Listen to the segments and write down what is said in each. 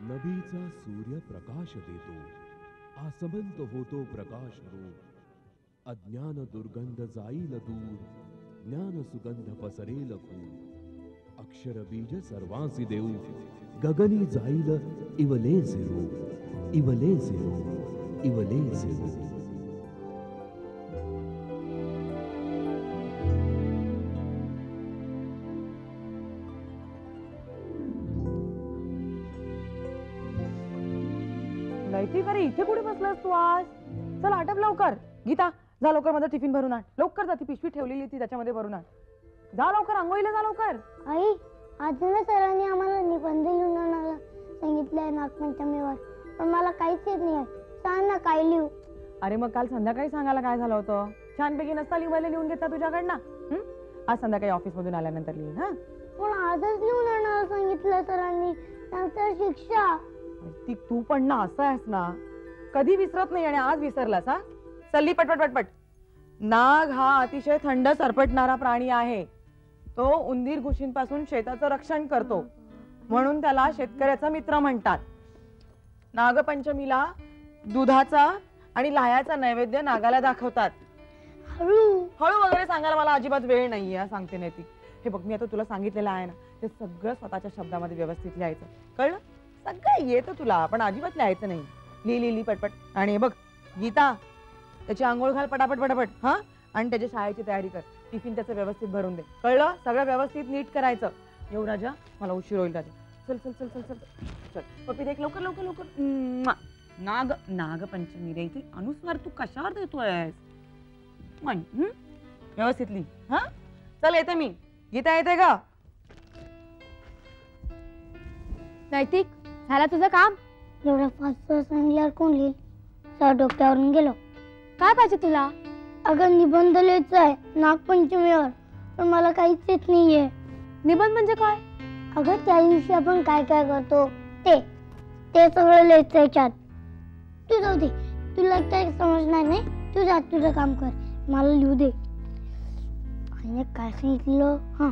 नभीचा सूर्य प्रकाश देतो, आसमंत होतो प्रकाश रूप. अज्ञान दुर्गंध जाईल दूर, ज्ञान सुगंध पसरेल खूप. अक्षर बीज सर्वांसी देऊ, गगनी जाईल इवले झिरो, इवले झिरो, इवले झिरो. नैतिक, अरे इथे कुठे बसलास तू आज? चल आटप लवकर. गीता, जा लवकर माझा टिफिन भरून आण. लवकर जा, ती पिशवी ठेवलेली ती त्याच्यामध्ये भरून आण. जा लवकर, आंघोळीला जा लवकर. आई, आज ना सरांनी आम्हाला निबंध लिहून आणायला सांगितलंय नागपंचमीवर, पण मला काहीच येत नाही. सांग ना काय लिहू? अरे मग काल संध्याकाळी सांगायला काय झालं होतं? छानपैकी नसता लिहायला लिहून घेतला तुझ्याकडनं. आज संध्याकाळी ऑफिस मधून आल्यानंतर लिहीन. हा, पण आजच लिहून आणायला सांगितलं सरांनी, नंतर शिक्षा. ती तू पण ना असं आहेस ना, कधी विसरत नाही आणि आज विसरलास. हा, चल्ली पटपट पटपट. नाग हा अतिशय थंड सरपटणारा प्राणी आहे. तो उंदीर घुशींपासून शेताचं रक्षण करतो, म्हणून त्याला शेतकऱ्याचा मित्र म्हणतात. नागपंचमीला दुधाचा आणि लाह्याचा नैवेद्य नागाला दाखवतात. हळू हळू वगैरे सांगायला मला अजिबात वेळ नाहीये, सांगते नैतिक. हे बघ, मी आता तुला सांगितलेलं आहे ना, ते सगळं स्वतःच्या शब्दामध्ये व्यवस्थित लिहायचं, कळलं? सगळं येतं तुला, पण अजिबात लिहायचं नाही. लिही पटपट. आणि हे बघ गीता, त्याची आंघोळ घाल पटापट पटापट. हा, आणि त्याच्या शाळेची तयारी कर. टिफिन त्याचं व्यवस्थित भरून दे, कळलं? सगळं व्यवस्थित नीट करायचं. येऊ राजा, मला उशीर होईल राजा. चल चल चल चल चल चल. पप्पी देख लवकर लवकर लवकर. नाग नागपंचमी रे, इथे अनुस्वार तू कशावर देतोयस? व्यवस्थित लिही. हा, चल येते मी. गीता येते का? नैतिक, झाला तुझं काम? एवढं फास्ट सांगितल्यावर कोण लिहिल? सर डोक्यावरून गेलो. काय पाहिजे तुला? अगं निबंध लिहायचा आहे नागपंचमीवर, पण मला काहीच येत नाहीये. निबंध म्हणजे काय? अगं त्या दिवशी आपण काय काय करतो ते सगळं लिहायचं याच्यात. तू जाऊ दे, तुला काही समजणार नाही. तू जा, तुझं काम कर, मला लिहू दे. आणि काय सांगितलं? हा,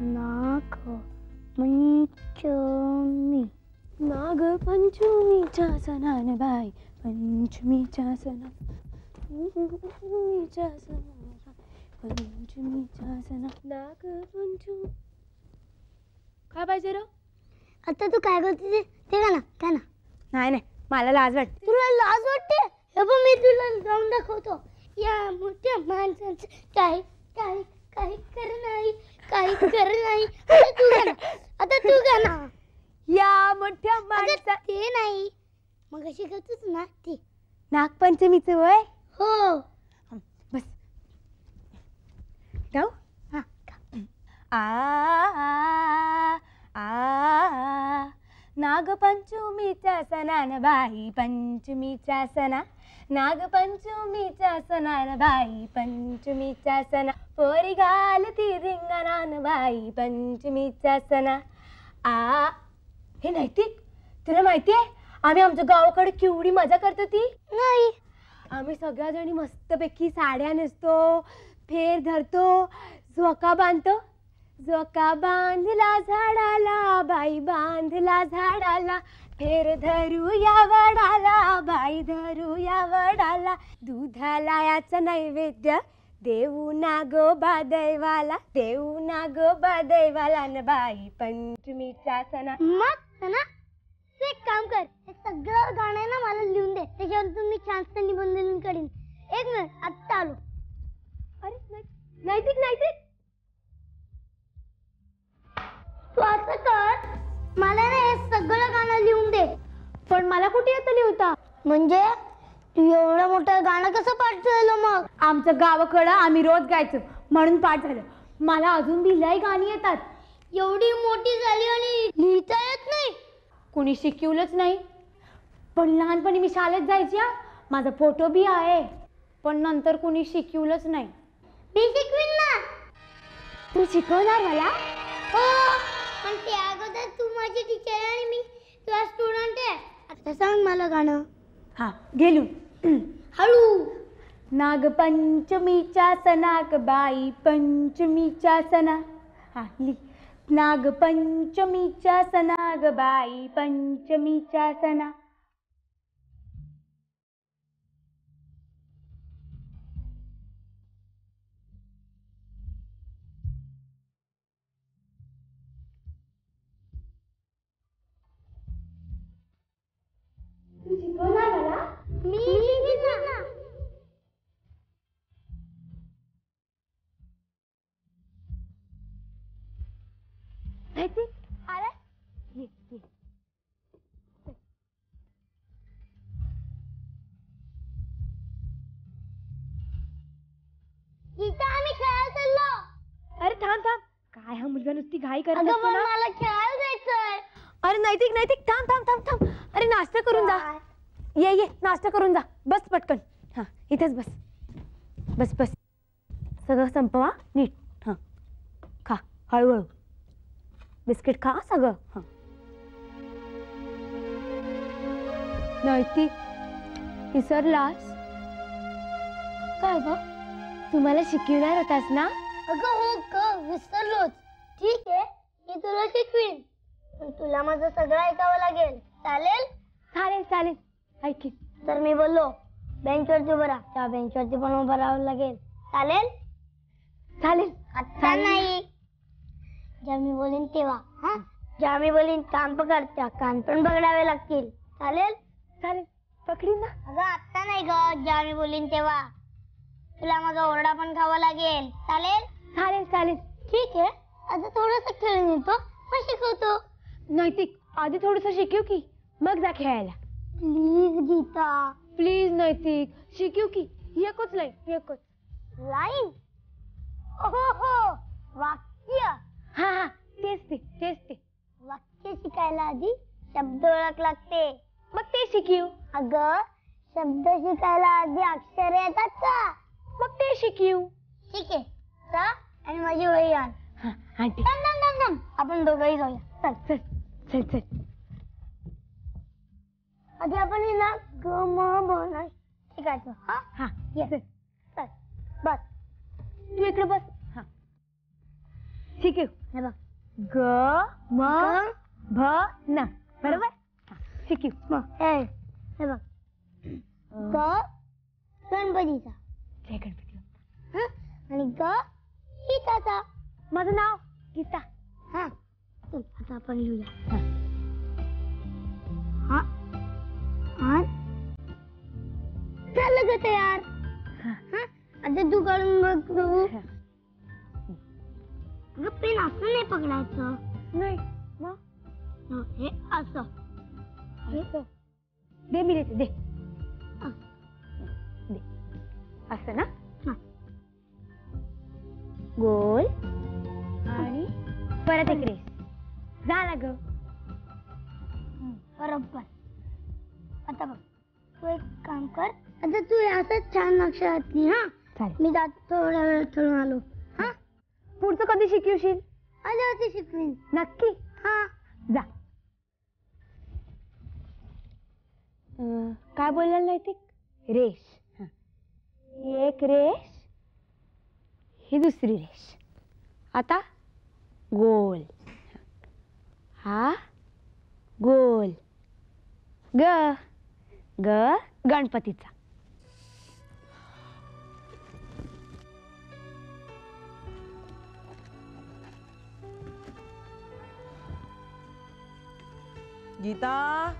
नागपंचमी. नागपंचमीच्या सणान बाई, पंचमीच्या सणा, पंचमीच्या सणा, नागपंचमी. काय पाहिजे रे? आता तू काय करते ते का ना? नाही नाही, मला लाज वाटते. तुला लाज वाटते? हे बघ, मी तुला जाऊन दाखवतो. या मोठ्या माणसाचं काही काही काही कर नाही, काही कर नाही. आता तू गाना. या मोठ्या माणसा, ते नाही, मग अशी करतोच ना ते नागपंचमीचं वय. हो, बस गाऊ. हा, नागपंचमीच्या सणान बाई, पंचमीच्या सणा, नागपंचमीच्या सणान बाई, पंचमीच्या सणा, पोरी घालती रिंगणान बाई, पंचमीच्या सणा. हे नैतिक, तुला माहितीये आम्ही आमच्या गावाकडे केवढी मजा करतो ती? नाही. आम्ही सगळ्या जणी मस्तपैकी साड्या नेसतो, फेर धरतो, झोका बांधतो. झोका बांधला झाडाला बाई, बांधला झाडाला, फेर धरूया वडाला बाई, धरूया वडाला, दुधाला याचा नैवेद्य देऊ नागोबा दैवाला, देऊ नागोबा दैवाला न बाई, पंचमीच्या सणा. मग ना तू एक काम कर, हे सगळं गाणं ना मला लिहून दे, त्याच्यावर तुम्ही छान निबंध लिहून काढीन. एक मिनिट, आत्ता आलो. अरे नैतिक, नैतिक, तू असं कर, मला ना हे सगळं गाणं लिहून दे. पण मला कुठे येतं लिहता? म्हणजे तू एवढं मोठं गाणं कसं पाठ झालं? मग आमचं गावाकडं आम्ही रोज गायचं म्हणून पाठ झालं. मला अजून बी लई गाणी येतात. एवढी मोठी झाली आणि लिहिता येत नाही? कुणी शिकवलंच नाही. पण लहानपणी मी शाळेत जायची, माझा फोटो बी आहे, पण नंतर कुणी शिकवलंच नाही. मी शिकवीन ना. तू शिकवणार मला? हो, पण त्या अगोदर तू माझी टीचर आहे आणि मी तुझा स्टुडंट आहे. आता सांग मला गाणं. हा, गेलू. हळू. नागपंचमीच्या सणाक बाई, पंचमीच्या सणा. हा, नागपंचमीच्या सणा ग बाई पंचमीच्या सणा. तू शिकवणार मला? मी शिकवणार. अरे ये ये. गीता आम्ही खेळायला चाललो. अरे थांब थांब, काय हा मुलगा नुसती घाई करत असतो ना. मला खेळायला जायचंय. अरे नैतिक नैतिक थांब थांब थांब थांब. अरे नाश्ता करून जा. ये ये नाश्ता करून जा. बस पटकन. हा इथेच बस. बस बस. सगळं संपवा नीट. हा खा हळूहळू. बिस्किट खा सगळं. हा नैतिक विसरलास काय ग? तुम्हाला शिकवणार होतास ना? अगं हो ग विसरलोच. ठीक आहे मी तुला शिकवीन. पण तुला माझं सगळं ऐकावं लागेल. चालेल? चालेल चालेल ऐकीन. तर मी बोललो बेंचवरती उभं राहा. त्या बेंचवरती पण उभं राहावं लागेल. चालेल? चालेल. आता नाही जेव्हा मी बोलीन तेव्हा. हा जेव्हा मी बोलीन कान पकड त्या कान पण पकडावे लागतील. चालेल? चालेल पकडीन ना. अगं आता नाही ग जेव्हा मी बोलीन तेव्हा. तुला माझा ओरडा पण खावा लागेल. चालेल? चालेल चालेल ठीक आहे. आता थोडंसं खेळून येतो मग शिकवतो. नैतिक आधी थोडंसं शिकव की मग जा खेळायला. प्लीज गीता. प्लीज नैतिक शिकव की. एकच लाईन एकच लाईन. हो वाक्य. हा हा तेच ते. वाक्य शिकायला आधी शब्द ओळख लागते. मग ते शिकव. अगं शब्द शिकायला आधी अक्षर येतात का? मग ते शिकव. ठीक आहे जा आणि माझी वही आण. आंटी आपण दोघंही जाऊया. चल चल चल चल. आधी आपण हे ना ग म ब शिकायचं. हा हा ये चल बस. तू इकडे बस. हा शिकव. हे बघ ग म भ न बरोबर. शिकव. हे बघ ग गणपतीचा. जय गणपती. आणि ग गीताचा. माझं नाव गीता. हा चल आता आपण लिहूया. हा हा झालं ग तयार. आता तू काढून बघ. तू अगं पेन असं नाही पकडायचं. नाही मग हे असं. दे मी देते. दे असं ना. गोल आणि परत एक रेस. झाला ग बरोबर. आता बघ तू एक काम कर. आता तू असंच छान अक्षरात लिही. हा चालेल. मी जातो थोड्या वेळात खेळून आलो. हा पुढचं कधी शिकवशील? आल्यावरती शिकवीन. नक्की? हा जा. काय बोललेलं नाही ते? रेष. एक रेष ही दुसरी रेष. आता गोल. हा गोल. ग ग गणपतीचा. गीता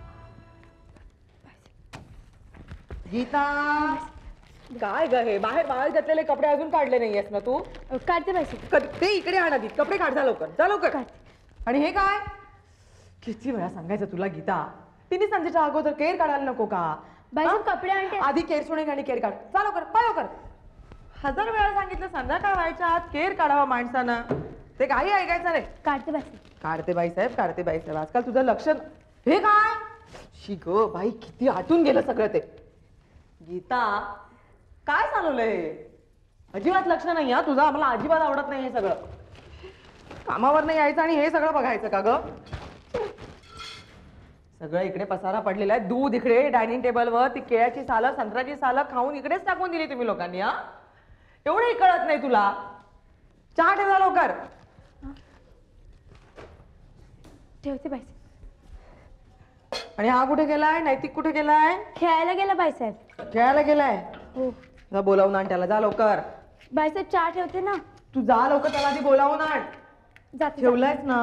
गीता काय ग हे बाहेर बाहेर घातलेले कपडे अजून काढले नाहीयेस ना तू? काढते पैसे. ते इकडे आण आधी. कपडे काढ. जा लवकर जा लवकर. आणि हे काय? किती वेळा सांगायचं तुला गीता. तिने संजेच्या अगोदर केर काढायला नको का? बाईसाहेब कपडे आणते. आधी केर सोडून आणि केर काढ. जा लवकर पळ लवकर. 1000 वेळा सांगितलं संध्याकाळ व्हायच्या आत केर काढावा माणसानं. ते काही ऐकायचं नाही. काढते पैसे. काढते बाईसाहेब काढते बाईसाहेब. आजकाल तुझं लक्ष. हे काय? शी ग बाई किती आटून गेलं सगळं ते. गीता काय चालवलंय? अजिबात लक्ष नाही हा तुझा. आम्हाला अजिबात आवडत नाही हे सगळं. कामावर नाही यायचं आणि हे सगळं बघायचं का ग? सगळं इकडे पसारा पडलेला आहे. दूध इकडे डायनिंग टेबलवर. ती केळ्याची सालं संत्र्याची सालं खाऊन इकडेच टाकून दिली तुम्ही लोकांनी. हा एवढंही कळत नाही तुला. चहा ठेवा लवकर. ठेवते बाईसाहेब. आणि हा कुठे गेलाय? नैतिक कुठे गेलाय? खेळायला गेला बाईसाहेब. खेळायला गेलाय? हो. जा बोलावून आण त्याला, जा लवकर. बाईसाहेब चहा ठेवते ना. तू जा लवकर, त्याला आधी बोलावून आण. जाते. ठेवलंयस ना?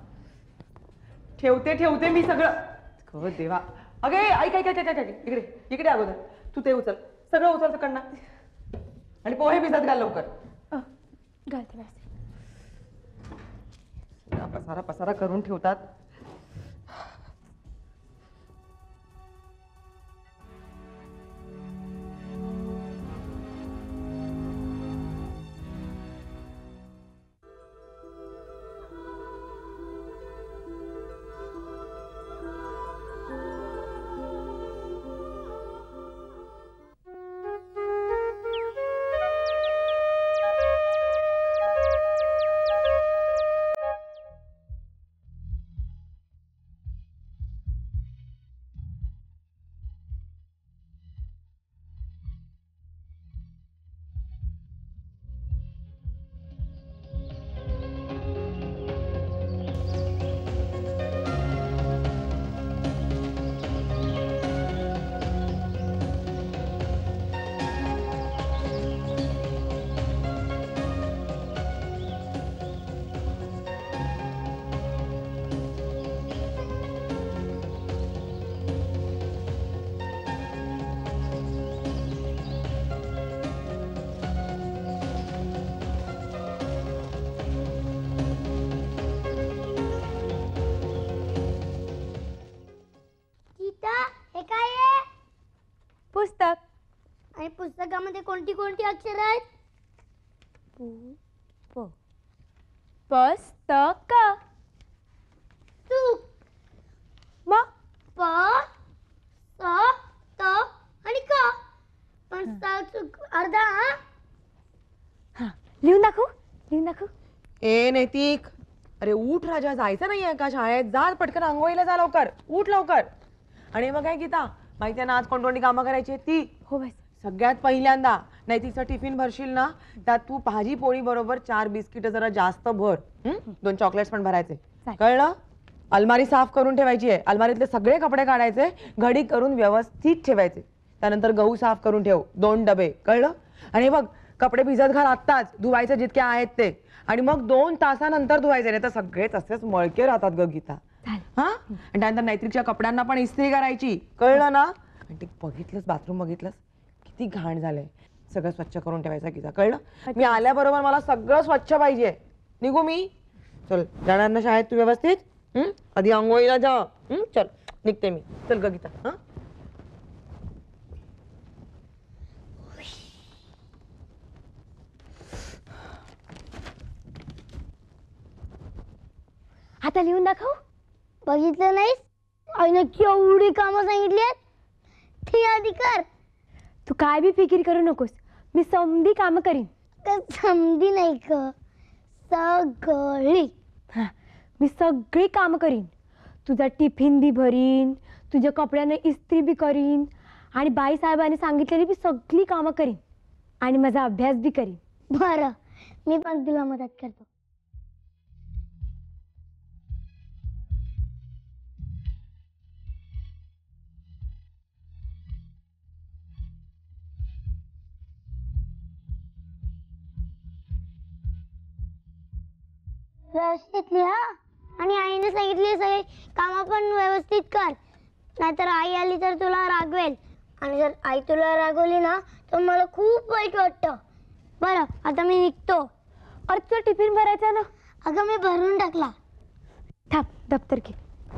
ठेवते मी सगळं. हो देवा. अगे ऐक ऐक ऐक ऐक ऐक, इकडे इकडे अगोदर तू ते उचल, सगळं उचल तिकडनं. आणि पोहे भिजत घाल लवकर. घालते बाईसाहेब. पसारा पसारा करून ठेवतात. हे काय आहे? पुस्तक. आणि पुस्तकामध्ये कोणती कोणती अक्षर आहेत? पुस्तक. चूक. मग प स त आणि क. पण चूक अर्धा. हा लिहून दाखवू. ए नैतिक, अरे उठ राजा, जायचं नाहीये का शाळेत? जा पटकन आंघोळीला जा लवकर, उठ लवकर. आणि मग काय गीता, माहितीये ना आज कोणकोणती कामं करायची आहेत ती? हो बाईसाहेब. सगळ्यात पहिल्यांदा नैतिकचा टिफिन भरशील ना, त्यात तू भाजी पोळी बरोबर 4 बिस्किट जरा जास्त भर. 2 चॉकलेट्स पण भरायचे, कळलं? अलमारी साफ करून ठेवायची आहे, अलमारीतले सगळे कपडे काढायचे, घडी करून व्यवस्थित ठेवायचे. त्यानंतर गहू साफ करून ठेव, 2 डबे, कळलं? आणि बघ कपडे भिजत घाल आत्ताच, धुवायचे जितके आहेत ते. आणि मग 2 तासानंतर धुवायचे, नाही तर सगळे तसेच मळके राहतात ग गीता. हा. आणि त्यानंतर नैतिकच्या कपड्यांना पण इस्त्री करायची, कळलं ना? आणि ते बघितलंस, बाथरूम बघितलंस किती घाण झालंय, सगळं स्वच्छ करून ठेवायचं गीता, कळलं? मी आल्याबरोबर मला सगळं स्वच्छ पाहिजे. निघू मी? चल, जाणार ना शाळेत तू व्यवस्थित? आधी आंघोळीला जा. चल निघते मी, चल ग गीता. हा. आता लिहून दाखव. बघितलं नाहीस? आईने केवढी कामं सांगितली आहेत, ती आधी कर. तू काय बी फिकीर करू नकोस, मी समधी काम करीन. समधी नाही ग, सगळी. हा, मी सगळी काम करीन. तुझा टिफिन बी भरीन, तुझ्या कपड्यांना इस्त्री बी करीन, आणि बाई साहेबांनी सांगितलेली बी सगळी कामं करीन, आणि माझा अभ्यास बी करीन. बरं, मी पण तुला मदत करतो. व्यवस्थित लिहा, आणि आईने सांगितले सगळे कामं पण व्यवस्थित कर, नाहीतर आई आली तर तुला रागवेल, आणि जर आई तुला रागवली ना तर मला खूप वाईट वाटतं. बरं, आता मी निघतो. अरे तुझा टिफिन भरायचा ना. अगं मी भरून टाकला. थांब, दप्तर घे.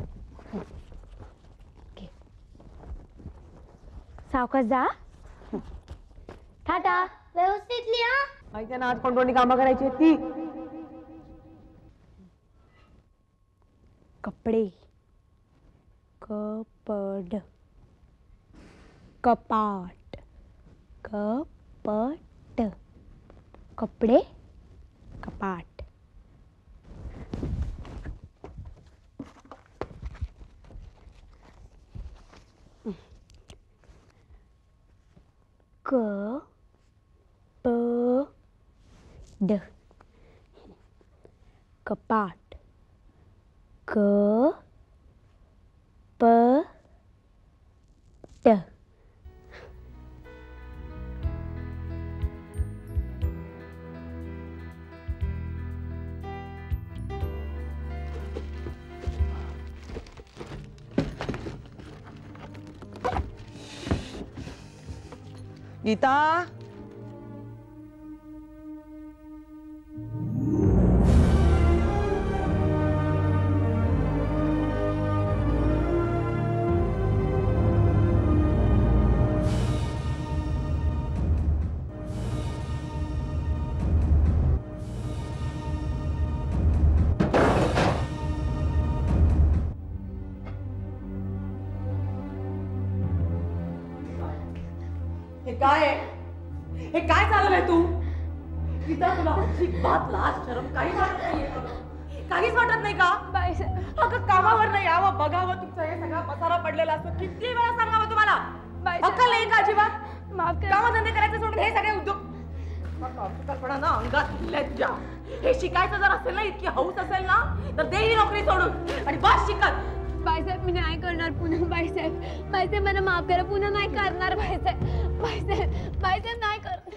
सावकाश जा. टाटा. व्यवस्थित लिहा. माहिती ना आज कोणकोणती कामं करायची आहेत ती? कपडे, कपड, कपाट, कपट, कपडे, कपाट. क प ड, कपाट, क प ट. गीता, हे काय आहे? हे काय चालवलंय तू? गीता, तुला अजिबात लाज शरम काही वाटत नाहीये का? काहीच वाटत नाही का? बाईसाहेब, अगं कामावर नाही यावं बघावं तुमचं हे सगळा पसारा पडलेला असतो. किती वेळा सांगावं तुम्हाला? अक्कल नाही का अजिबात? माफ करा. कामधंदे करायचे सोडून हे सगळे उद्योग कल्पना ना अंगात लज्जा. हे शिकायचं जर असेल ना, इतकी हौस असेल ना, तर दे ही नोकरी सोडून आणि बस शिकत. बाईसाहेब, मी नाही करणार पुन्हा. बाईसाहेब, बाईसाहेब मला माफ करा. पुन्हा नाही करणार. बाईसाहेब, बाईसाहेब, बाईसाहेब नाही करणार.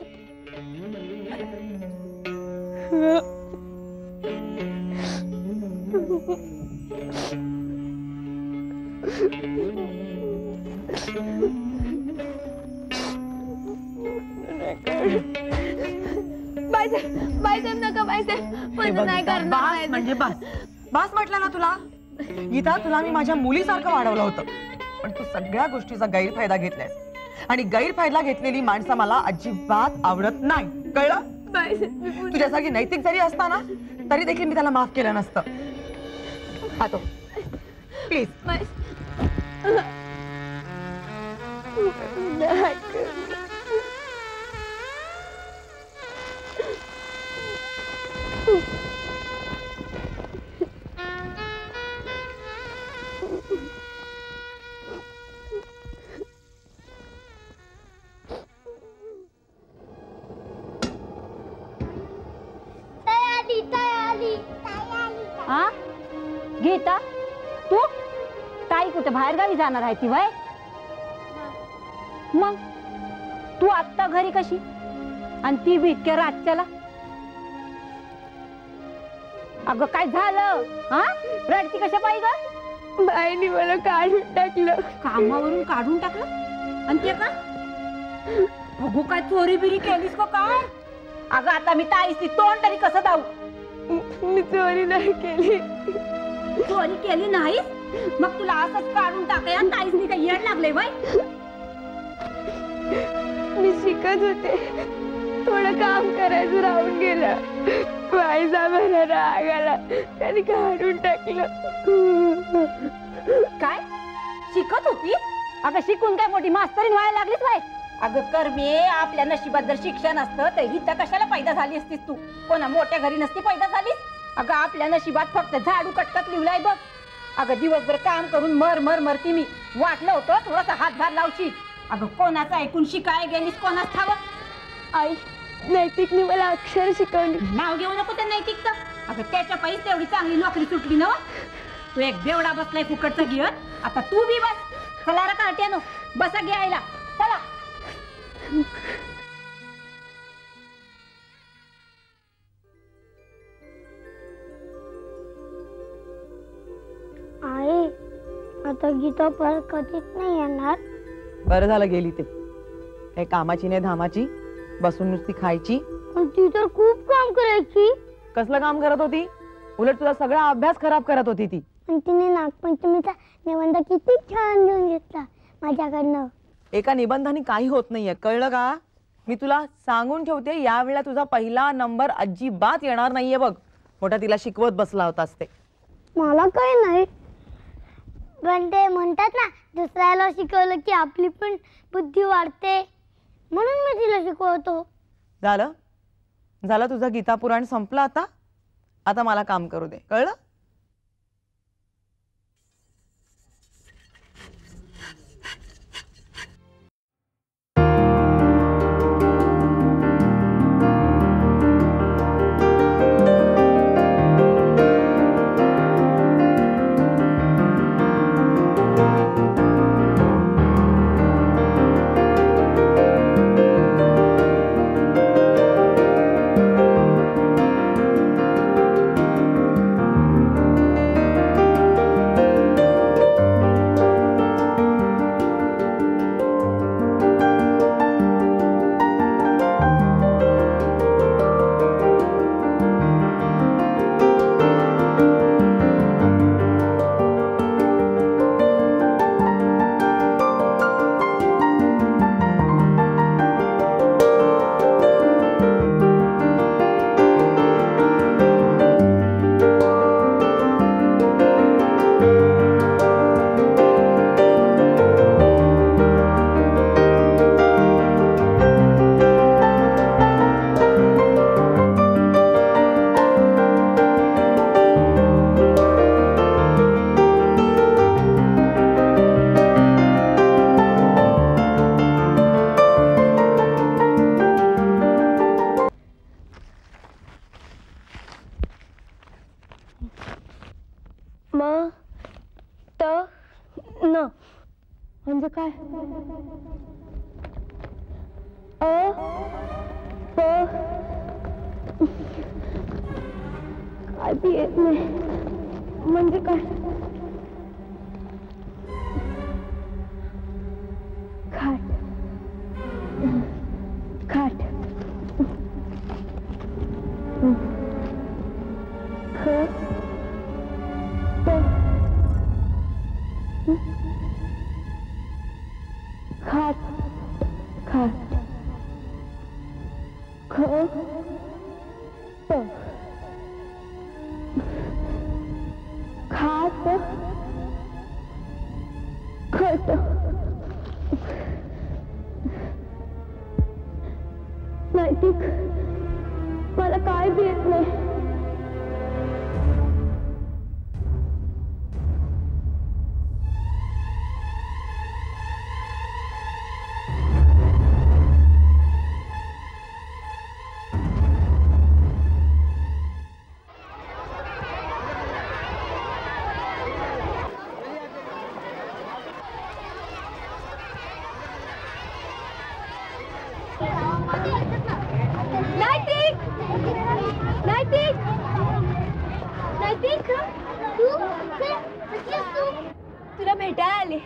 बाईसाहेब, बाईसाहेब नका. बाईसाहेब पुन्हा नाही करणार. बस म्हणजे बस. बस म्हटलं ना तुला. गीता, तुला मी माझ्या मुलीसारखं वाढवलं होतं, पण तू सगळ्या गोष्टीचा गैरफायदा घेतलायस आणि गैरफायदा घेतलेली माणसं मला अजिबात आवडत नाही. कळलं? तुझ्यासारखी नैतिक जरी असता ना, तरी देखील मी त्याला माफ केलं नसतं. हातो प्लीज. हा गीता, तू ताई कुठे बाहेर गावी जाणार आहे ती वय? मग तू आत्ता घरी कशी आणि ती बी इतक्या रातच्याला? अगं काय झालं? हा रडती कशा पाहिजे? बाईने मला काढून टाकलं. कामावरून काढून टाकलं? आणि ते का बघू काय चोरी बिरी केलीस का काय? अगं आता मी ताईस ती तोंड तरी कसं जाऊ? मी चोरी नाही केली. चोरी केली नाही? मग तुला असंच काढून टाकले ताईसनी काही येड लागले बाई? मी शिकत होते, थोडं काम करायचं राहून गेलं. बाईचा मला राग आला, त्याने काढून टाकलं. काय शिकत होती? अगं शिकून काय मोठी मास्तरीण व्हायला लागलीच बाई? अगं कर्मे, आपल्या नशिबात जर शिक्षण असतं तर इथं कशाला पैदा झाली असतीस तू? कोणा मोठ्या घरी नसती पैदा झालीस? अगं आपल्या नशिबात फक्त झाडू कटकट लिवलाय बघ. अगं दिवसभर काम करून मर मर मरती मी. वाटलं होतं थोडासा हातभार लावशी. अगं कोणाचं ऐकून शिकाय गेलीस कोणाच ठावं? आई नैतिकने मला अक्षर शिकवली. नाव घेऊ नको त्या नैतिकचं. अगं त्याच्या पैसे तेवढी चांगली नोकरी सुटली ना. तू एक बेवडा बसलाय फुकटचा घेऊन. आता तू बी बस. चला रे कार्ट्यानो, बसा घ्यायला चला. आई, आता गीता परत कधीच नाही येणार. बरं झालं गेली ते. काही कामाची नाही धामाची, बसून नुसती खायची. पण ती तर खूप काम करायची. कसलं काम करत होती? उलट तुझा सगळा अभ्यास खराब करत होती ती. आणि तिने नागपंचमीचा निबंध किती छान लिहून घेतला माझ्याकडनं. एका निबंधाने काही होत नाहीये, कळलं का? मी तुला सांगून ठेवते, यावेळेला तुझा पहिला नंबर अजिबात येणार नाहीये बघ. मोठा तिला शिकवत बसला होतास ते. मला काही नाही, पण ते म्हणतात ना, दुसऱ्याला शिकवलं की आपली पण बुद्धी वाढते, म्हणून मी तिला शिकवतो. झालं झालं तुझं गीता पुराण संपलं. आता आता मला काम करू दे, कळलं? म त न म्हणजे काय? अ प काय बी येत नाही म्हणजे काय? खाट खाट ख प खाट खाट ख प खाट खट नैतिक मला काय बी येत नाही. नैतिक नैतिक नैतिक तुला भेटायला आले.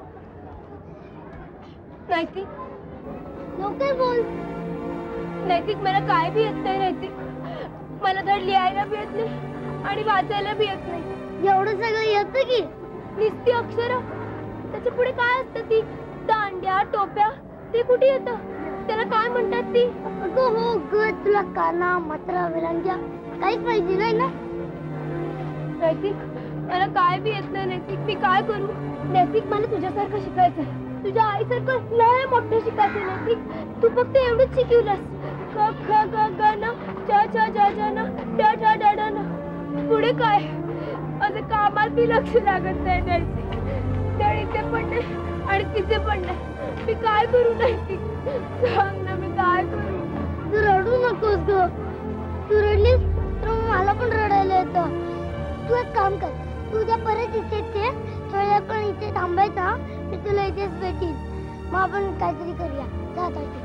नैतिक लवकर बोल. नैतिक मला काय बी येत नाही. नैतिक मला धड लिहायला बी येत नाही आणि वाचायला बी येत नाही. एवढं सगळं येतं की? निस्ती अक्षर त्याच्या पुढे काय असतं? ती दांड्या टोप्या ते कुठे येतं? त्याला काय म्हणतात ती? अगं हो ग, तुला काना मात्रा विरांग्या काहीच माहिती नाही ना. नैतिक मला काय बी येत नाही. नैतिक मी काय करू? नैतिक मला तुझ्यासारखं शिकायचंय. तुझ्या आईसारखं लय मोठं शिकायचं. नैतिक तू फक्त एवढंच शिकवलंस. क ख ग ग न च छ ज ज न ड ढ ड ढ न. पुढे काय? असं कामात बी लक्ष लागत नाही. नैतिक तळीचे पण नाही आणि तिचे पण नाही. मी काय करू? नैतिक सांग ना, मी काय करू? तू रडू नकोस ग. तू रडलीस तर मला पण रडायला येतं. तू एक काम कर, तू उद्या परत इथेच ये. थोड्या पण इथे थांबायचा. मी तुला इथेच भेटीन. मग आपण काहीतरी करूया. जात आहे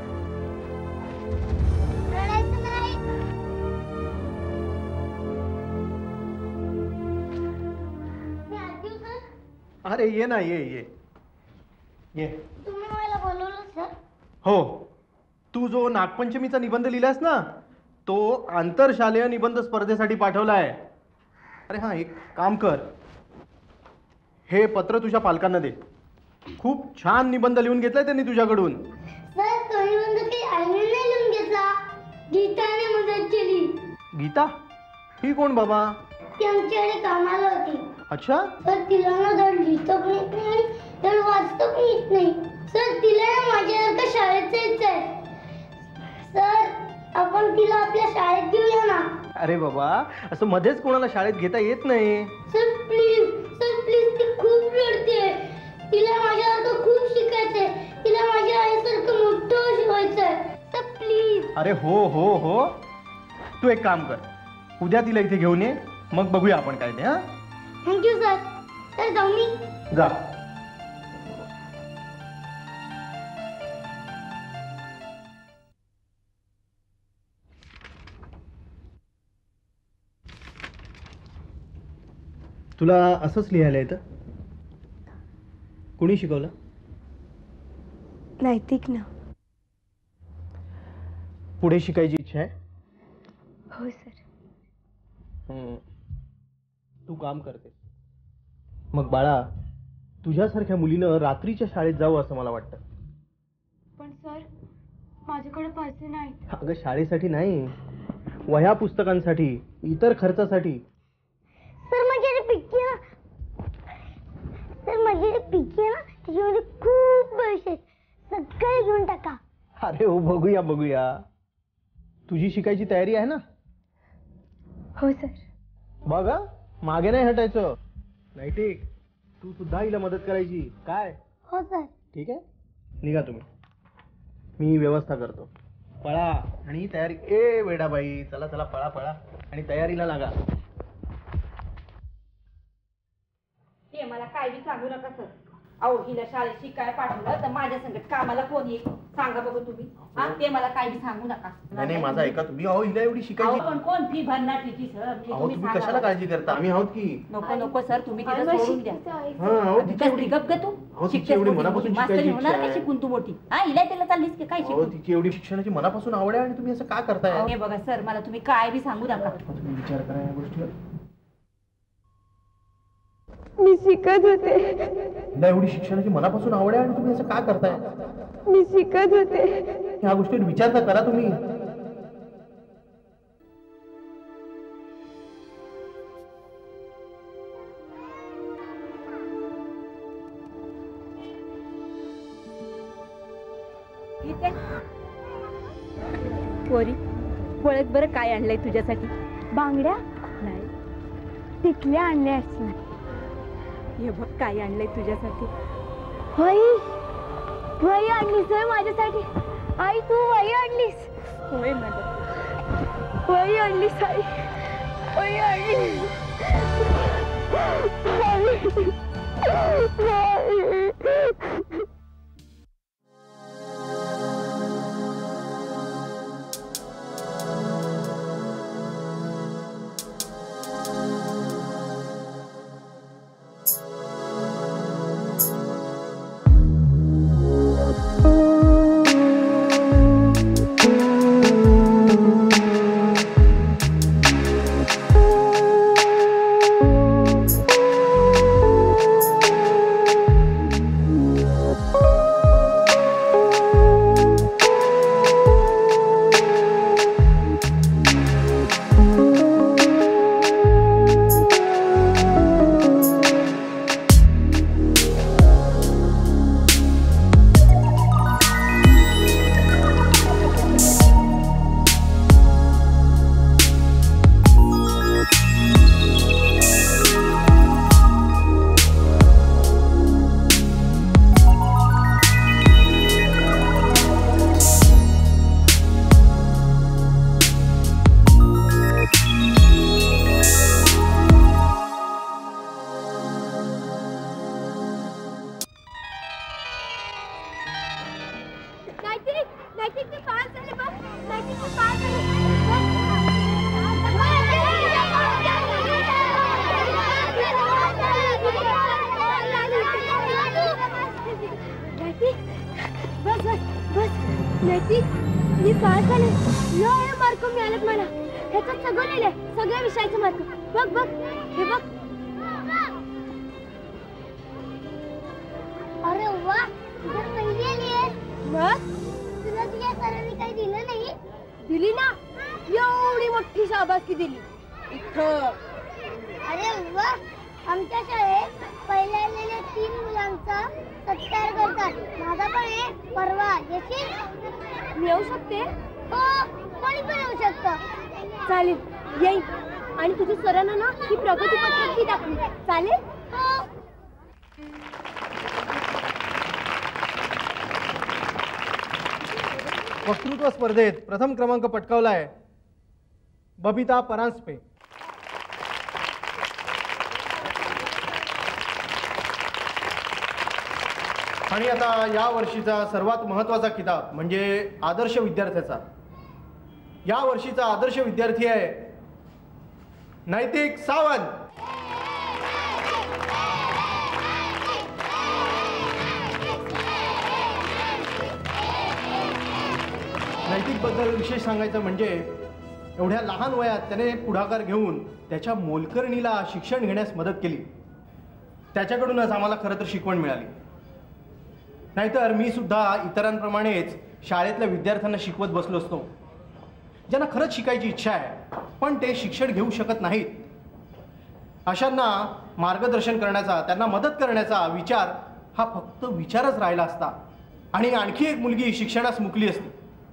रडायचं नाही. मी आजी सर. अरे ये ना, ये ये ये. तुम्ही मला बोलवलं सर? हो, तू जो नागपंचमीचा निबंध लिहिलास ना, तो आंतरशालेय निबंध स्पर्धेसाठी पाठवला आहे. अरे हां, एक काम कर, हे पत्र तुझ्या पालकांना दे. खूप छान निबंध लिहून घेतलाय त्यांनी तुझ्याकडून. सर तो निबंध काही आईने नाही लिहून घेतला, गीताने मदत केली. गीता? ही कोण बाबा? ती आमच्याकडे कामाला होती. अच्छा. सर तिला ना धड लिहिता पण येत नाही आणि धड वाचता पण येत नाही. सर तिला ना माझ्यासारखं शाळेत जायचंय. सर आपण तिला आपल्या शाळेत घेऊया ना. अरे बाबा, असं मध्येच कोणाला शाळेत घेता येत नाही. Sir please, sir please. ती खूप रडते. तिला माझ्यासारखं खूप शिकायचंय. तिला माझ्या आईसारखं मोठं व्हायचंय. Sir please. अरे हो हो हो, तू एक काम कर, उद्या तिला इथे घेऊन ये, मग बघूया आपण काय ते. हां, थँक्यू सर. सर जाऊ मी. जा. तुला असंच लिहायला येतं? कोणी शिकवलं? नैतिक ना. पुढे शिकायची इच्छा आहे? हो सर. तू काम करते. मग बाळा, तुझ्यासारख्या मुलीनं रात्रीच्या शाळेत जावं असं मला वाटतं. पण सर माझ्याकडे पैसे नाहीत. अगं शाळेसाठी नाही, वह्या पुस्तकांसाठी, इतर खर्चासाठी. सर माझ्याकडे पिक्की ना. सर माझ्याकडे पिक्की ना, त्याच्यामध्ये खूप पैसे आहेत. सगळे घेऊन टाका. अरे हो, बघूया बघूया. तुझी शिकायची तयारी आहे ना? हो सर. बघा, मागे नाही हटायचं. नैतिक, तू सुद्धा हिला मदत करायची. काय? हो सर. ठीक आहे, निघा तुम्ही, मी व्यवस्था करतो. पळा आणि तयारी. ए वेडाबाई, चला चला, पळा पळा आणि तयारीला लागा. मला काय बी सांगू नका सर. अहो हिला शाळेत शिकाय पाठवलं तर माझ्या संगत कामाला कोण येईल सांगा बघू तुम्ही. हा ते मला काय बी सांगू नका. नाही माझं ऐका तुम्ही. अहो हिला एवढी शिकायची. पण कोण फी भरणार तिची सर? अहो तुम्ही कशाला काळजी करता, आम्ही आहोत की. नको नको सर तुम्ही तिला सोडून द्या. अहो तिची एवढी गप ग तू. तिची एवढी मनापासून शिकायची इच्छा होणार का आहे. शिकून तू मोठी? हा हिला त्याला चाललीस की काय अहो शिकून? तिची एवढी शिक्षणाची मनापासून आवड आहे आणि तुम्ही असं का करताय? हे बघा सर मला तुम्ही काय बी सांगू नका. तुम्ही विचार करा या गोष्टीवर. मी शिकत होते. हिला एवढी शिक्षणाची मनापासून आवड आहे आणि तुम्ही असं का करताय? मी शिकत होते. ह्या गोष्टीवर विचार तर करा तुम्ही. पोरी ओळख बरं काय आणलंय तुझ्यासाठी? बांगड्या नाही टिकल्या आणल्या असतील. हे बघ काय आणलंय तुझ्यासाठी. वही वही आणलीस होय माझ्यासाठी? आई तू वही आणलीस? होय मॅडम. वही आणलीस आई? वही आणलीस? मी पास झाले. लय मार्क मिळालेत मला. ह्याच्यात सगळं लिहिलंय, सगळ्या विषयाचे मार्क. बघ बघ हे बघ. अरे वा तुझं पहिली आली आहे. मग तुला तुझ्या सरांनी काही दिलं नाही? दिली ना, एवढी मोठी शाबासकी दिली इथं. अरे वा आमच्या शाळेत पहिल्या आलेल्या 3 मुलांचा सत्कार करतात. माझा पण आहे परवा. येशील? मी येऊ शकते? हो कोणी पण येऊ शकतं. चालेल येईल. आणि तुझ्या सरांना ना ही प्रगती पत्रक दाखवू. चालेल? हो. वक्तृत्व स्पर्धेत प्रथम क्रमांक पटकावलाय बबिता परांजपे. आणि आता या वर्षीचा सर्वात महत्त्वाचा किताब म्हणजे आदर्श विद्यार्थ्याचा. या वर्षीचा आदर्श विद्यार्थी आहे नैतिक सावंत. नैतिकबद्दल विशेष सांगायचं म्हणजे एवढ्या लहान वयात त्याने पुढाकार घेऊन त्याच्या मोलकरणीला शिक्षण घेण्यास मदत केली. त्याच्याकडूनच आम्हाला खरं तर शिकवण मिळाली. नाहीतर मी सुद्धा इतरांप्रमाणेच शाळेतल्या विद्यार्थ्यांना शिकवत बसलो असतो, ज्यांना खरंच शिकायची इच्छा आहे पण ते शिक्षण घेऊ शकत नाहीत. अशांना मार्गदर्शन करण्याचा, त्यांना मदत करण्याचा विचार हा फक्त विचारच राहिला असता आणि आणखी एक मुलगी शिक्षणास मुकली असती.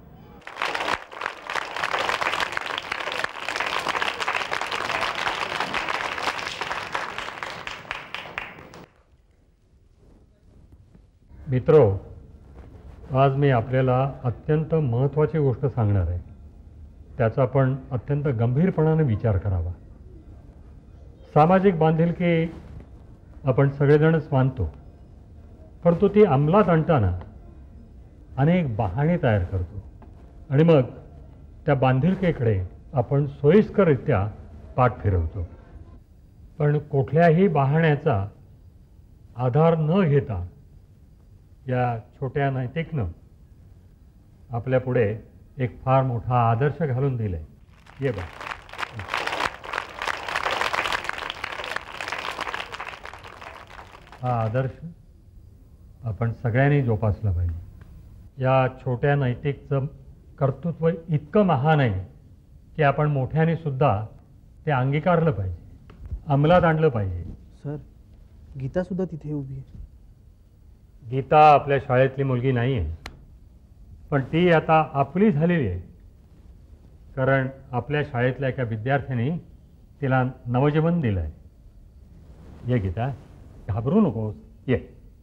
मित्रो, आज मी आपल्याला अत्यंत महत्त्वाची गोष्ट सांगणार आहे. त्याचा आपण अत्यंत गंभीरपणाने विचार करावा. सामाजिक बांधिलकी आपण सगळेजणच मानतो, परंतु ती अंमलात आणताना अनेक बहाणे तयार करतो आणि मग त्या बांधिलकीकडे आपण सोयीस्कररित्या पाठ फिरवतो. पण कुठल्याही बहाण्याचा आधार न घेता या छोट्या नैतिकनं आपल्या पुढे एक फार मोठा आदर्श घालून दिलाय. ये बा. हा आदर्श आपण सगळ्यांनी जोपासला पाहिजे. या छोट्या नैतिकचं कर्तृत्व इतकं महान आहे की आपण मोठ्याने सुद्धा ते अंगीकारलं पाहिजे, अंमलात आणलं पाहिजे. सर, गीता सुद्धा तिथे उभी आहे. गीता आपल्या शाळेतली मुलगी नाही आहे, पण ती आता आपली झालेली आहे, कारण आपल्या शाळेतल्या एका विद्यार्थ्याने तिला नवजीवन दिलं आहे. ये गीता, घाबरू नकोस, ये.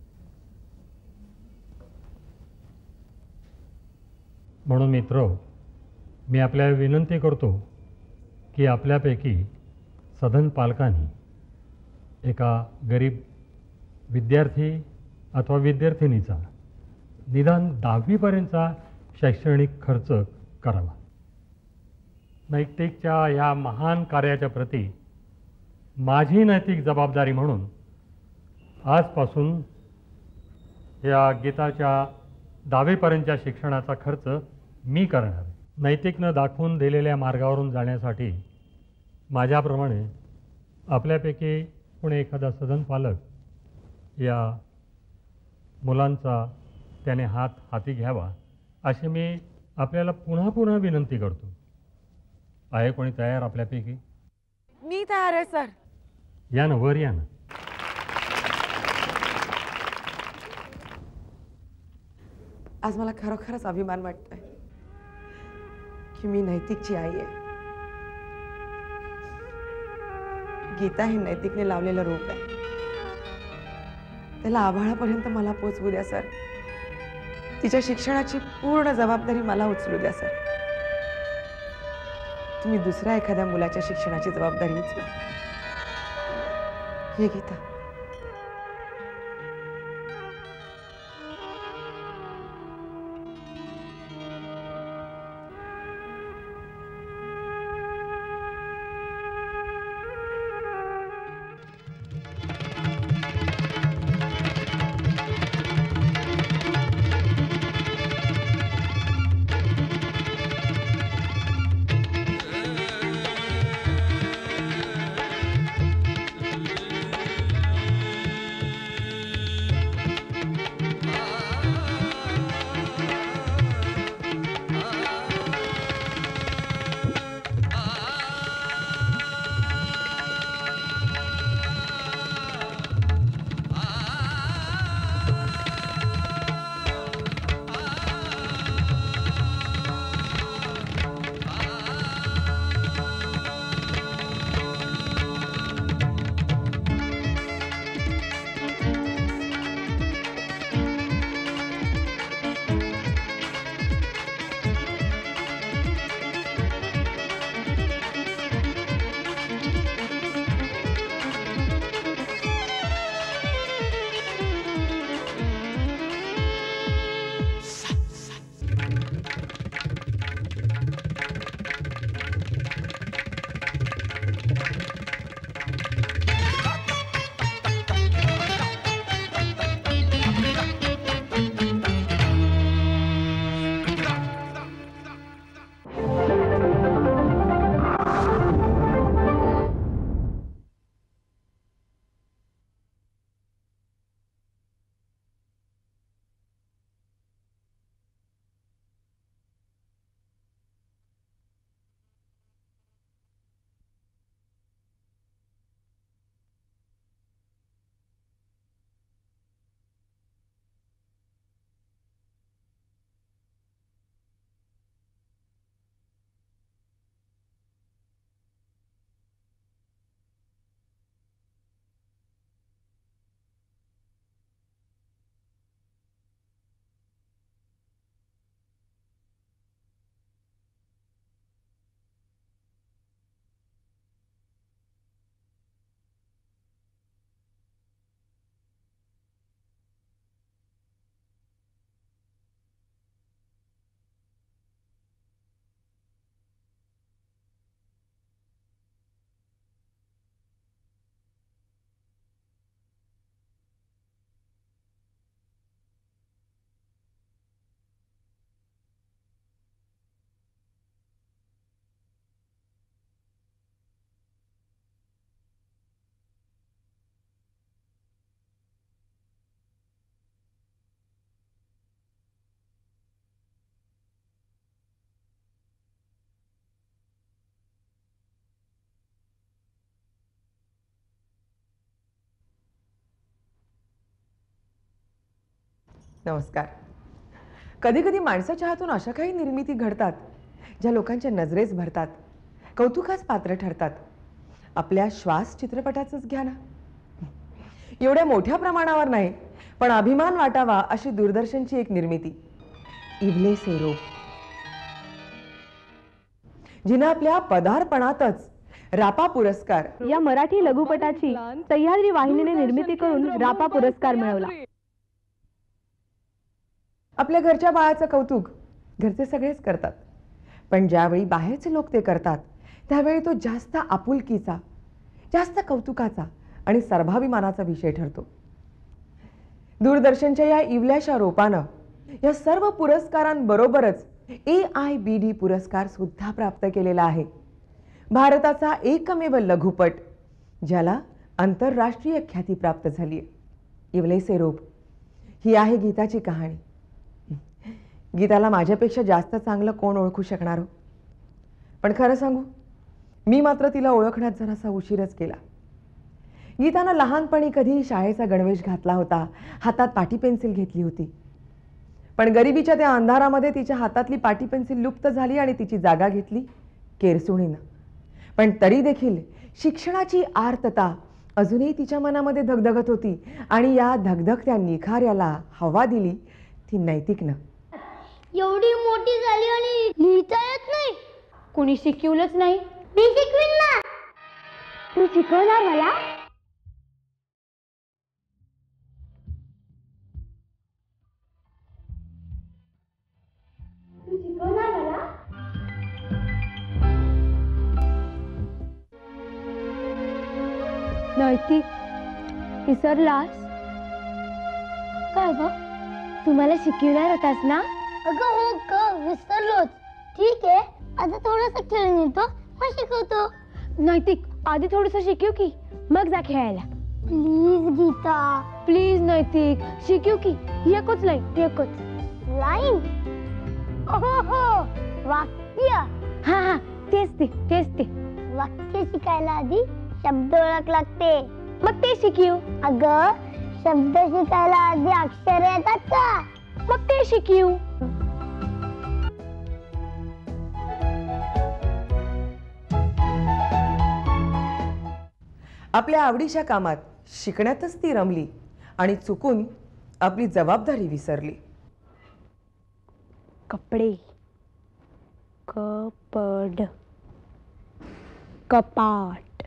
म्हणून मित्र, मी आपल्याला विनंती करतो की आपल्यापैकी सधन पालकांनी एका गरीब विद्यार्थी अथवा विद्यार्थिनीचा निदान 10वीपर्यंतचा शैक्षणिक खर्च करावा. नैतिकच्या या महान कार्याच्या प्रती माझी नैतिक जबाबदारी म्हणून आजपासून या गीताच्या 10वीपर्यंतच्या शिक्षणाचा खर्च मी करणार. नैतिकनं दाखवून दिलेल्या मार्गावरून जाण्यासाठी माझ्याप्रमाणे आपल्यापैकी कोणी एखादा सधन पालक या मुलांचा त्याने हाती घ्यावा अशी मी आपल्याला पुन्हा पुन्हा विनंती करतो. आहे कोणी तयार आपल्यापैकी? मी तयार आहे सर. या ना, वर या ना. आज मला खरोखरच अभिमान वाटतोय की मी नैतिकची आई आहे. गीता हे नैतिकने लावलेलं रोप आहे. त्याला आभाळापर्यंत मला पोचवू द्या सर. तिच्या शिक्षणाची पूर्ण जबाबदारी मला उचलू द्या सर. तुम्ही दुसऱ्या एखाद्या मुलाच्या शिक्षणाची जबाबदारी उचला. हे गीता. नमस्कार. कधी कधी माणसाच्या हातून अशा काही निर्मिती घडतात ज्या लोकांच्या नजरेस भरतात, कौतुकास पात्र ठरतात. आपल्या श्वास चित्रपटाचंच घ्या ना. एवढ्या मोठ्या प्रमाणावर नाही, पण अभिमान वाटावा अशी दूरदर्शनची एक निर्मिती, इवले सेरोप, जिनं आपल्या पदार्पणातच रापा पुरस्कार या मराठी लघुपटाची सह्याद्री वाहिनीने निर्मिती करून रापा पुरस्कार मिळवला. आपल्या घरच्या बाळाचं कौतुक घरचे सगळेच करतात, पण ज्यावेळी बाहेरचे लोक ते करतात त्यावेळी तो जास्त आपुलकीचा, जास्त कौतुकाचा आणि सर्वाभिमानाचा विषय ठरतो. दूरदर्शनच्या या इवल्याशा रोपानं या सर्व पुरस्कारांबरोबरच AIBD पुरस्कार सुद्धा प्राप्त केलेला आहे. भारताचा एकमेव लघुपट ज्याला आंतरराष्ट्रीय ख्याती प्राप्त झाली आहे. इवले सेरोप ही आहे गीताची कहाणी. गीताला माझ्यापेक्षा जास्त चांगलं कोण ओळखू शकणार हो? पण खरं सांगू, मी मात्र तिला ओळखण्यात जरासा उशीरच केला. गीतानं लहानपणी कधी शाळेचा गणवेश घातला होता, हातात पाटी पेन्सिल घेतली होती, पण गरिबीच्या त्या अंधारामध्ये तिच्या हातातली पाटी पेन्सिल लुप्त झाली आणि तिची जागा घेतली केरसुणीनं. पण तरी देखील शिक्षणाची आर्तता अजूनही तिच्या मनामध्ये धगधगत होती आणि या धगधगत्या निखाऱ्याला हवा दिली ती नैतिकनं. एवढी मोठी झाली आणि लिहिता येत नाही. कुणी शिकवलंच नाही. मी शिकवीन ना. तू शिकवणार मला? तू शिकवणार मला? नैतिक, विसरलास? काय ग, तुम्हाला शिकवणार होतास ना? अगं हो ग, विसरलोच. ठीक आहे, आता थोडंसं खेळून येतो, मग शिकवतो. नैतिक, आधी थोडंसं शिकव की, मग जा खेळायला. प्लीज गीता. प्लीज नैतिक, शिकव की. एकच लाईन, एकच लाईन. हो, वाक्य. हा हा, तेच ते. वाक्य शिकायला आधी शब्द ओळख लागते. मग ते शिकव. अगं, शब्द शिकायला आधी अक्षर येतात का? मग ते शिकव. आपल्या आवडीच्या कामात शिकण्यातच ती रमली आणि चुकून आपली जबाबदारी विसरली. कपडे, कपड, कपाट,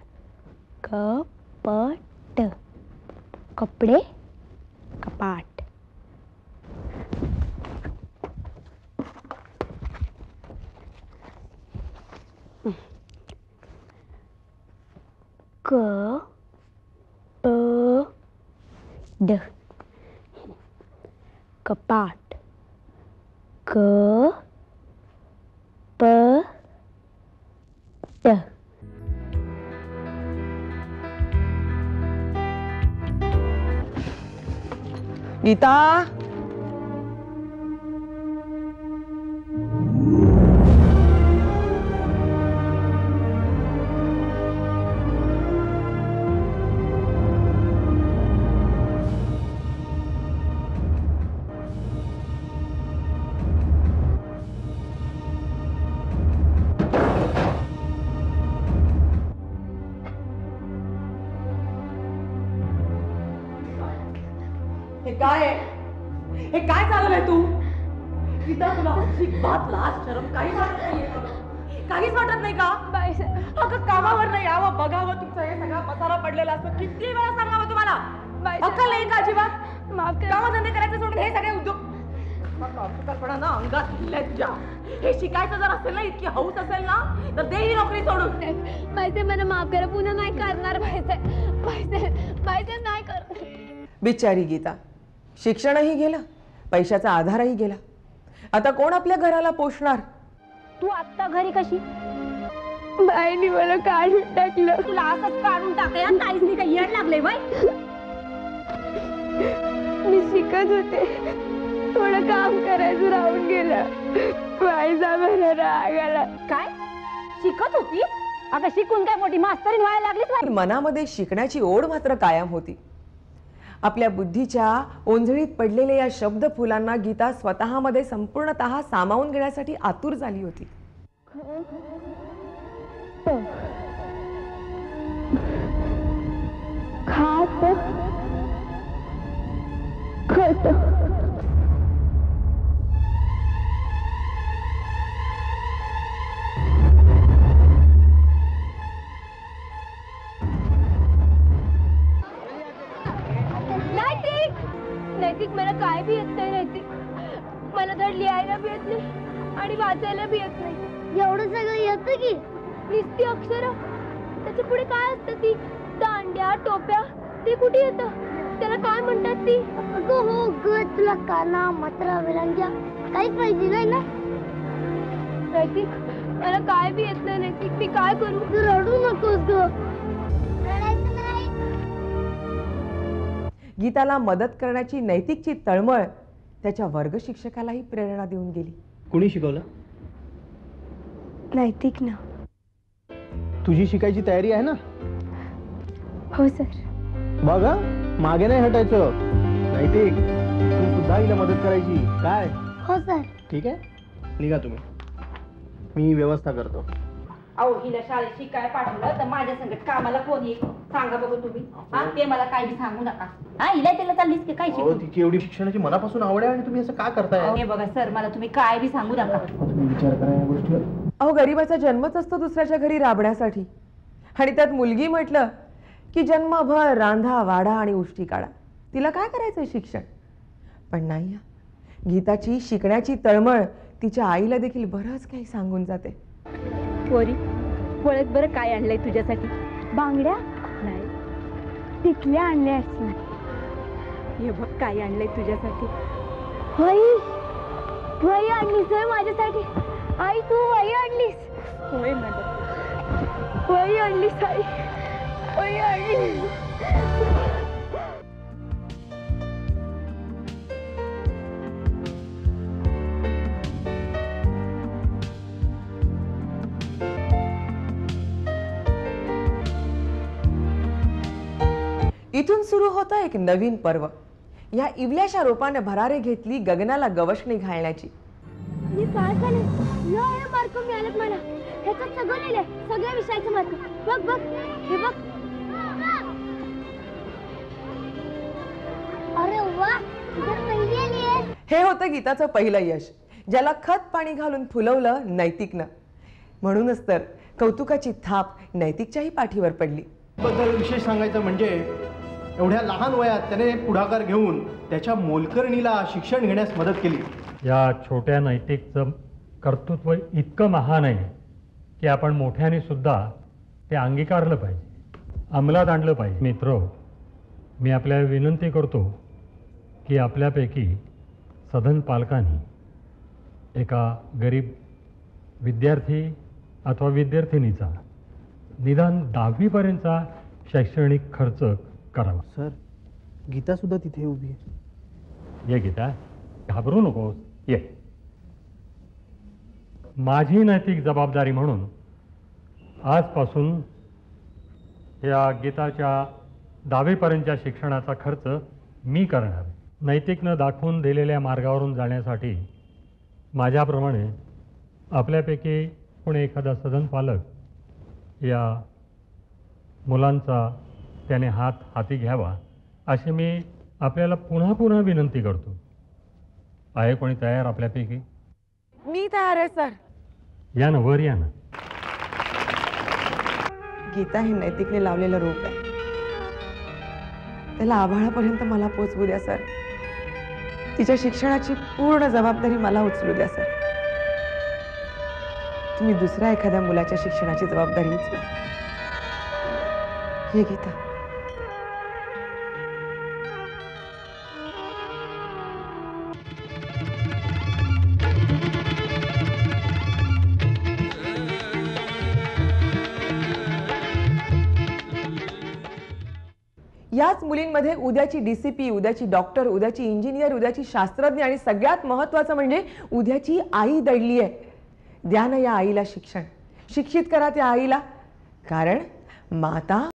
कपट, कपडे, कपाट. क प ड, कपाट. क प ड. गीता, हे काय आहे? हे काय चालवलंय तू? गीता, तुला अजिबात लाज शरम काही वाटत नाहीये का? काहीच वाटत नाही का? अगं, कामावर नाही यावं, बघावं तुमचं हे सगळा पसारा पडलेला असतो. किती वेळा सांगावं तुम्हाला? अक्कल नाही का अजिबात? कामधंदे करायचे सोडून हे सगळे उद्योग ना अंगात तुझ्या. हे शिकायचं जर असेल ना, इतकी हौस असेल ना, तर दे ही नोकरी सोडून. पैसे मला माफ करा, पुन्हा नाही करणार. पैसे नाही करणार. बिचारी गीता, शिक्षणही गेलं, पैशाचा आधारही गेला. आता कोण आपल्या घराला पोषणार? तू आता घरी कशी? बाईने मला काढून टाकलं. तुला असंच काढून टाकलं? काहीच नाही, काही येड लागले बाई. मी शिकत होते, थोडं काम करायचं राहून गेलं. बाईचा मला राग आला. काय शिकत होती? अगं, शिकून काय मोठी मास्तरीण व्हायला लागलीच? मनामध्ये शिकण्याची ओढ मात्र कायम होती आपल्या बुद्धीच्या ओंजळीत पडलेल्या या शब्द फुलांना गीता स्वतःमध्ये संपूर्णतः सामावून घेण्यासाठी आतुर झाली होती. नैतिक मला काय बी येत नाही. नैतिक मला धड लिहायला बी येत नाही आणि वाचायला बी येत नाही. एवढं सगळं येतं की नुसती अक्षर, त्याच्या पुढे काय असतं? ती दांड्या टोप्या ते कुठे येतं? त्याला काय म्हणतात ती? अगं हो ग, तुला काना मात्रा विरांग्या काहीच पाहिजे नाही ना. नैतिक मला काय बी येत नाही. नैतिक मी काय करू? तू रडू नकोस ग. रडायचं नाही. गीताला मदत करण्याची नैतिकची तळमळ त्याच्या वर्ग शिक्षकालाही प्रेरणा देऊन गेली. कुणी शिकवलं? नैतिक ना. तुझी शिकायची तयारी आहे ना? हो सर. बघ मागे नाही हटायचं. नैतिक तू सुद्धा हिला मदत करायची काय? हो सर. ठीक आहे, निघा तुम्ही, मी व्यवस्था करतो. अहो हिला शाळेत शिकाय पाठवलं तर माझ्या संगत कामाला कोण येईल सांगा बघू तुम्ही. हा ते मला काही बी सांगू नका. हा हिला त्याला चाललीस की काय हो, शिकू? तिची एवढी शिक्षणाची मनापासून आवड आहे आणि तुम्ही असं का करताय? हे बघा सर, मला तुम्ही काय बी सांगू नका. तुम्ही विचार करा या गोष्टीवर. अहो गरीबाचा जन्मच असतो दुसऱ्याच्या घरी राबण्यासाठी, आणि त्यात मुलगी म्हटलं की जन्मभर रांधा वाडा आणि उष्टी काढा. तिला काय करायचंय शिक्षण? पण नाही, गीताची शिकण्याची तळमळ तिच्या आईला देखील बरंच काही सांगून जाते. पोरी वळत बरं काय आणलंय तुझ्यासाठी? बांगड्या नाही, तिथल्या आणल्या असतील. हे बघ काय आणलंय तुझ्यासाठी. वही वही आणलीस होय माझ्यासाठी? आई तू वही आणलीस? होय माझ्या वही आणलीस आई, वही आणलीस. इथून सुरू होतं एक नवीन पर्व. या इवल्याच्या रोपाने भरारे घेतली गगनाला गवसणी घालण्याची. मी काय झाले? मार्क मिळालेत मला. ह्याच्यात सगळं लिहिलंय, सगळ्या विषयाचे मार्क. बघ बघ हे बघ. अरे वा, तुझं पहिली आली आहे. हे होतं गीताचं पहिलं यश, ज्याला खत पाणी घालून फुलवलं नैतिकनं. म्हणूनच तर कौतुकाची थाप नैतिकच्याही पाठीवर पडली. बद्दल विशेष सांगायचं म्हणजे एवढ्या लहान वयात त्याने पुढाकार घेऊन त्याच्या मोलकरणीला शिक्षण घेण्यास मदत केली. या छोट्या नैतिकचं कर्तृत्व इतकं महान आहे की आपण मोठ्याने सुद्धा ते अंगीकारलं पाहिजे, अंमलात आणलं पाहिजे. मित्र, मी आपल्याला विनंती करतो की आपल्यापैकी सधन पालकांनी एका गरीब विद्यार्थी अथवा विद्यार्थिनीचा निदान 10वीपर्यंतचा शैक्षणिक खर्च करावा. सर, गीता सुद्धा तिथे उभी आहे. ये गीता, घाबरू नकोस, ये. माझी नैतिक जबाबदारी म्हणून आजपासून या गीताच्या 10वीपर्यंतच्या शिक्षणाचा खर्च मी करणार. नैतिकनं दाखवून दिलेल्या मार्गावरून जाण्यासाठी माझ्याप्रमाणे आपल्यापैकी कोणी एखादा सधन पालक या मुलांचा त्याने हाती घ्यावा अशी मी आपल्याला पुन्हा पुन्हा विनंती करतो. आहे कोणी तयार आपल्यापैकी? मी तयार आहे सर. या ना, वर या ना. गीता हे नैतिकने लावलेलं रोप आहे, त्याला आभाळापर्यंत मला पोचवू द्या सर. तिच्या शिक्षणाची पूर्ण जबाबदारी मला उचलू द्या सर. तुम्ही दुसऱ्या एखाद्या मुलाच्या शिक्षणाची जबाबदारी उचला. हे गीता. याच मुलींमध्ये उद्याची डीसीपी, उद्याची डॉक्टर, उद्याची इंजिनियर, उद्याची शास्त्रज्ञ आणि सगळ्यात महत्त्वाचं म्हणजे उद्याची आई दडली आहे. द्या ना या आईला शिक्षण, शिक्षित करा त्या आईला. कारण माता